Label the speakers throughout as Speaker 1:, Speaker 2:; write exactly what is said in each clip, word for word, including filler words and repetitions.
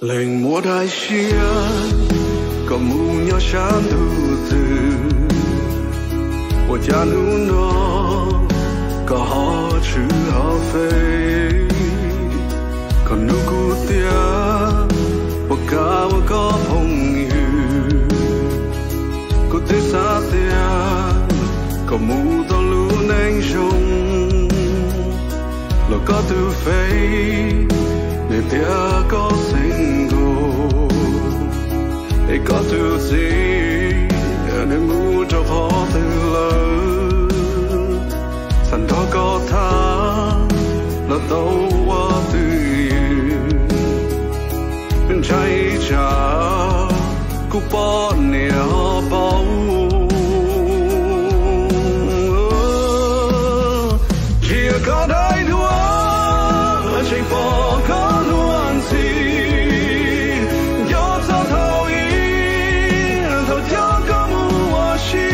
Speaker 1: Lệnh mùa đại xia có mù nhỏ sáng đủ từ我家路呢có họ chữ họ phê còn nu cụ tia một cả một có phong yêu cụ tia xa tia có mù to lu neng sông lo có tu phê để tia có sinh go để có tu gì để mù cho họ từ lớn sẵn đó có tha là tàu qua từ bên trái trả cũng bỏ nè họ bao chia có đại đua chỉ bỏ có luôn gì gió sao thâu ý thâu cho có mùa chi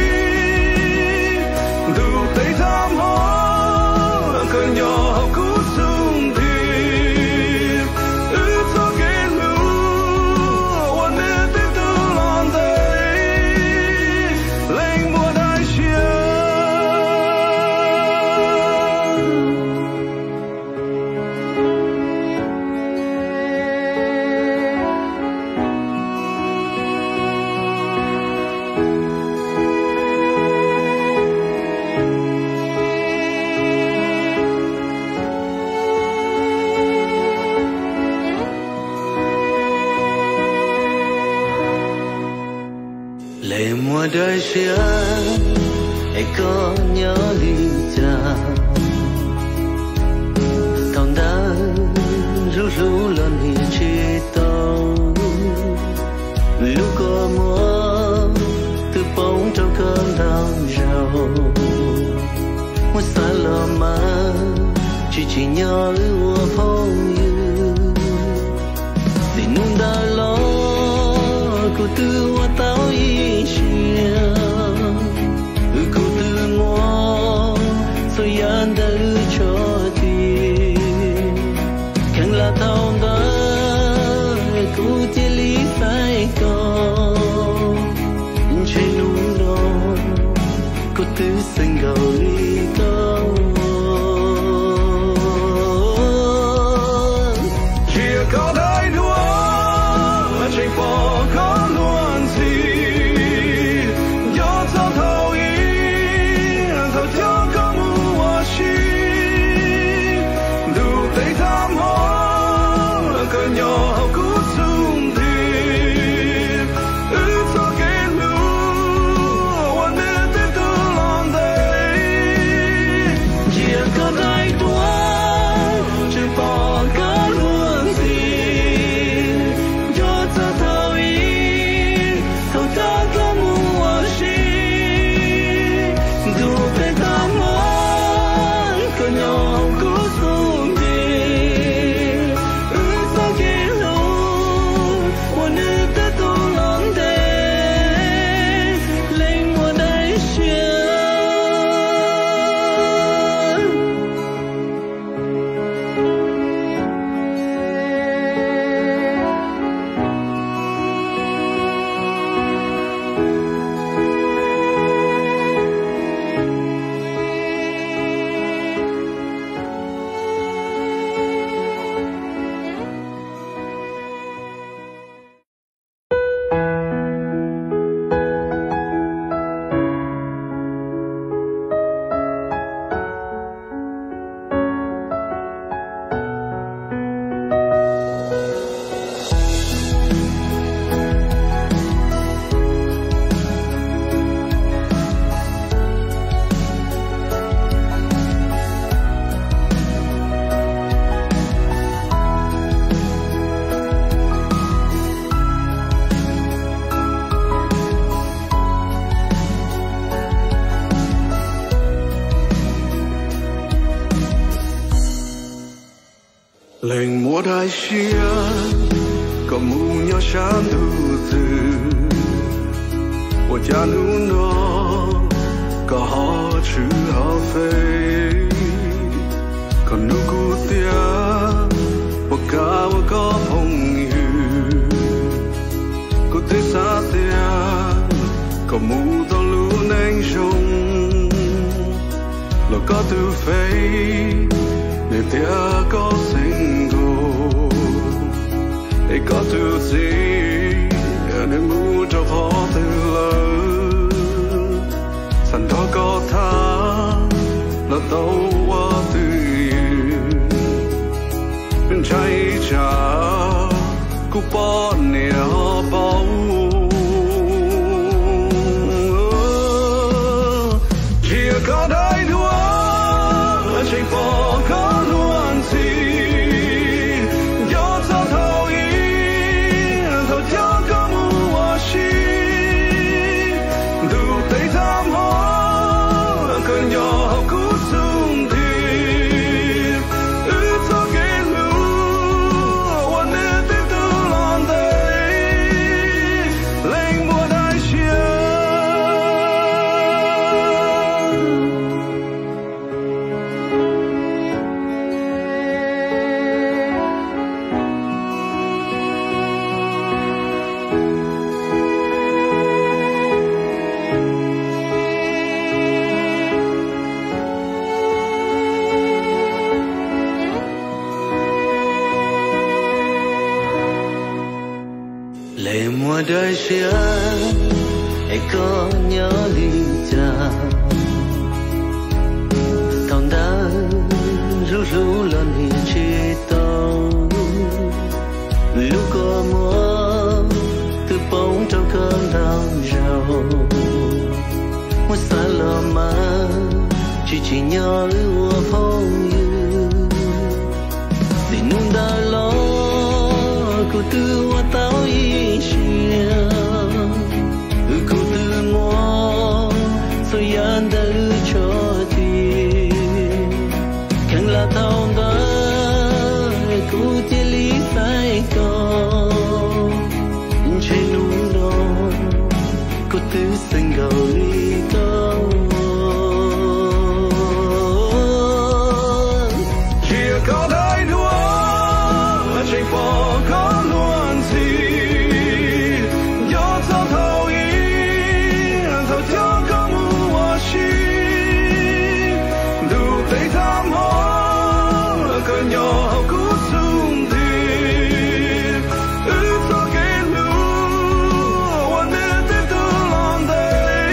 Speaker 1: đủ tay tham hoa cơn nhỏ cú sung thiệp ước cho cái lũวันนี้ที่ตัวลอนเตlên mùa đại xia
Speaker 2: lệ mùa đời xưa ai có nhớ đi cha thằng đã rú rú lên hi chi tàu lúc có mùa từ bóng trong cơn đau rầu muốn xa lờ mà chỉ chỉ nhớ ua phong yêu thì nung đã lo cô tư hoa tao ý chia ừ cô tư ngó rồi anh đã ư cho tiền càng là tao đã cô chia lý sai con trên núi non cô tư xanh gầu đi tao
Speaker 1: chia có đại đua chỉ bỏ có luôn gì gió sao thâu ý thâu cho có mùa chi đủ tay tham hoa cơn nhỏ cú sung thiệp ước cho cái lũวันนี้ที่ตัวลอนเตchia có đại đua chỉ bỏ có luôn gì gió sao thâu ý thâu cho có mùa chi đủ tay tham hoa cơn nhỏ cú sung thiệp ước cho cái lũวันนี้ที่ตัวลอนเตlên mùa đại xia lệnh mùa đại xia có mù nhỏ sáng đủ từ 我家路呢có họ chữ họ phê còn nu cụ tia một cả một có phong yêu tê sa tia có mù tao luôn anh rong lo có tu phê để tia có sinh go để có tu gì để mù cho khó từ lớn sẵn đó có tha là tao qua từ bên trái cha cũng bỏ nẻo bao chia có đôi đua chỉ bỏ có luôn gì gió gió thâu ý thâu theo có mùa chi đủ tay tham hoa cơn nhỏ cú sung thì ước cho cái lũวันนี้ที่ตัวลอนเตเล่งมัวได้เชีย
Speaker 2: lệ mùa đời xưa ai có nhớ đi cha thằng đã ru ru lần thì chia tao lúc có mùa từ bóng trong cơn đau rầu một xa lờ mà chỉ chỉ nhớ ua phong như để nung đã lo cô tư hoa tao ý chia cô tư mua rồi anh đã cho tiền càng là tao đã cô chia lý phải con trên núi đó cô tư xanh gầu đi con
Speaker 1: chia có đôi đua chỉ bỏ có luôn gì gió gió thâu ý thâu theo có mùa chi đủ tay tham hoa cơn nhỏ cú sung thì ước cho cái lũวันนี้ที่ตัวลอนเต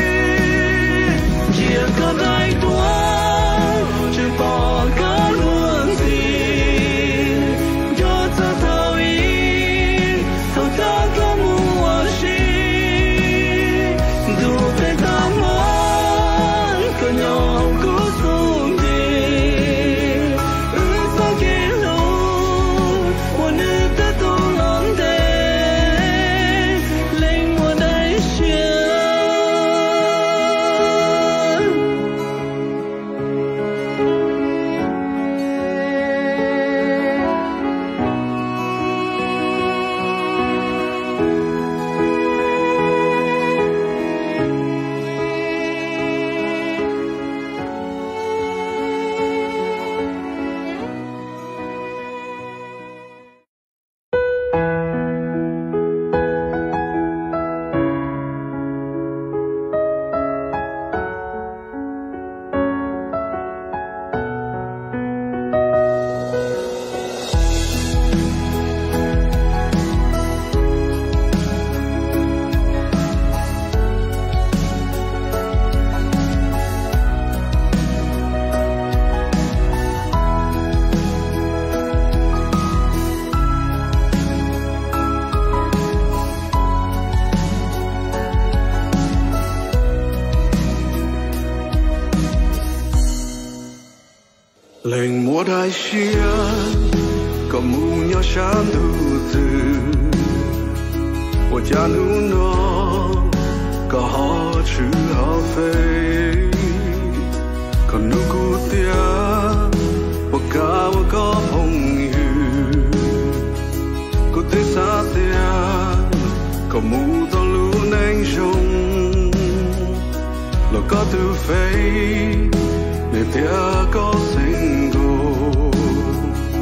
Speaker 2: chia có đôi đua chỉ bỏ có luôn gì gió gió thâu ý thâu theo có mùa chi đủ tay tham hoa cơn nhỏ cú sung thì ước cho cái lũวันนี้ที่ตัวลอนเตเล่งมัวได้เชีย
Speaker 1: lệnh mùa đại xia có mù nhỏ sáng đủ từ của cha nu nó có họ chữ họ phê còn nu cu tia của cả một có phong hư của tê sa tia có mù to luôn anh rong lo có tu phê để tia có sinh go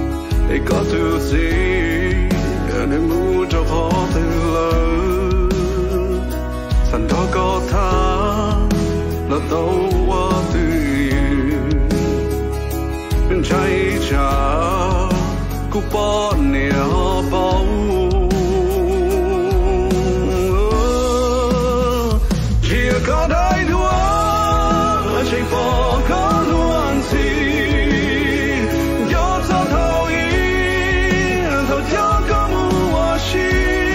Speaker 1: để có tu gì để mù cho khó từ lời có tha là tàu qua từ bên trái trả cú bỏ nè họ bao chỉ có đại đua chỉ bỏ có luôn gì gió gió thâu ý thâu gió có mùa xí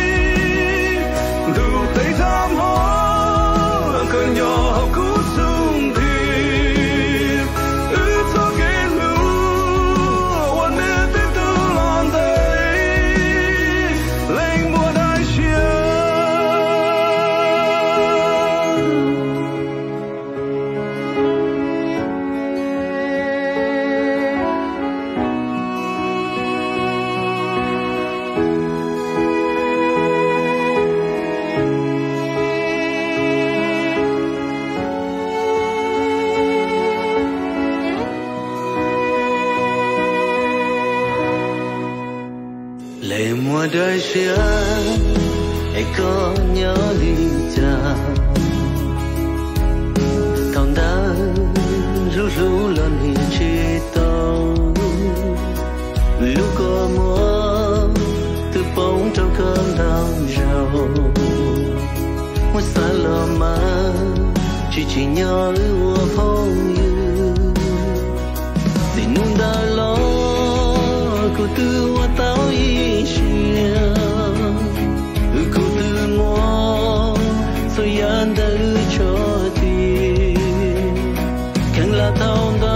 Speaker 1: đủ tay tham hoa cơn gió học cú sung thì ước cho cái lúaวันนี้tới từ lòng đây lên mùa đại chiến
Speaker 2: lệ mùa đời xưa ai có nhớ đi cha thằng ta ru ru lên hi chi tàu lúc có mùa từ bóng trong cơn đau rầu một xa lờ mà chỉ chỉ nhớ ua phong như tình nung đã lo cô tư hoa tao ý chia cô tư mua rồi ăn đã cho thì càng là tao